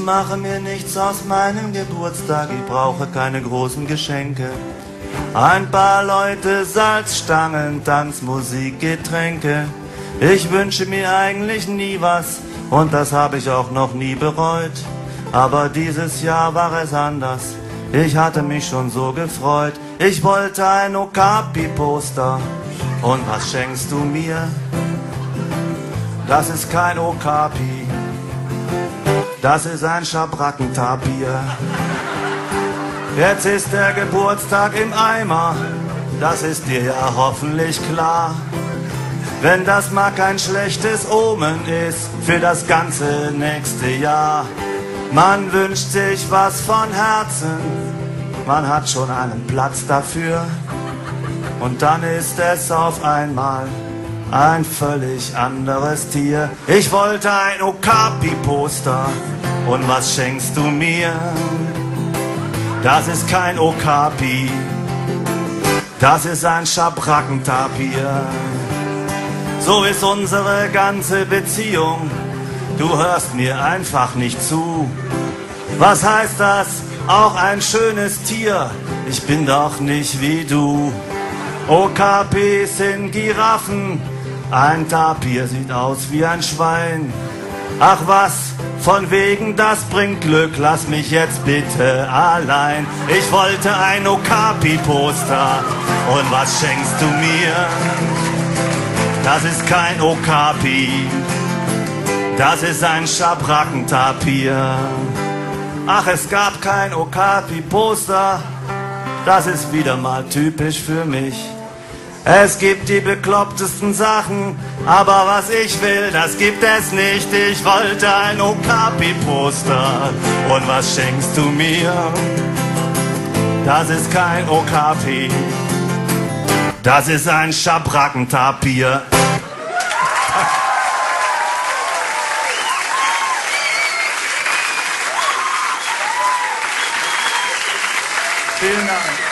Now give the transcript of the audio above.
mache mir nichts aus meinem Geburtstag, ich brauche keine großen Geschenke. Ein paar Leute, Salzstangen, Tanzmusik, Getränke. Ich wünsche mir eigentlich nie was und das habe ich auch noch nie bereut. Aber dieses Jahr war es anders, ich hatte mich schon so gefreut. Ich wollte ein Okapi-Poster und was schenkst du mir? Das ist kein Okapi, das ist ein Schabrackentapir. Jetzt ist der Geburtstag im Eimer, das ist dir ja hoffentlich klar. Wenn das mal kein schlechtes Omen ist für das ganze nächste Jahr. Man wünscht sich was von Herzen, man hat schon einen Platz dafür. Und dann ist es auf einmal ein völlig anderes Tier. Ich wollte ein Okapi-Poster und was schenkst du mir? Das ist kein Okapi, das ist ein Schabrackentapir. So ist unsere ganze Beziehung, du hörst mir einfach nicht zu. Was heißt das? Auch ein schönes Tier, ich bin doch nicht wie du. Okapis sind Giraffen, ein Tapir sieht aus wie ein Schwein. Ach was, von wegen das bringt Glück, lass mich jetzt bitte allein. Ich wollte ein Okapi-Poster und was schenkst du mir? Das ist kein Okapi, das ist ein Schabrackentapir. Ach, es gab kein Okapi-Poster, das ist wieder mal typisch für mich. Es gibt die beklopptesten Sachen, aber was ich will, das gibt es nicht. Ich wollte ein Okapi-Poster und was schenkst du mir? Das ist kein Okapi, das ist ein Schabrackentapir. Vielen Dank.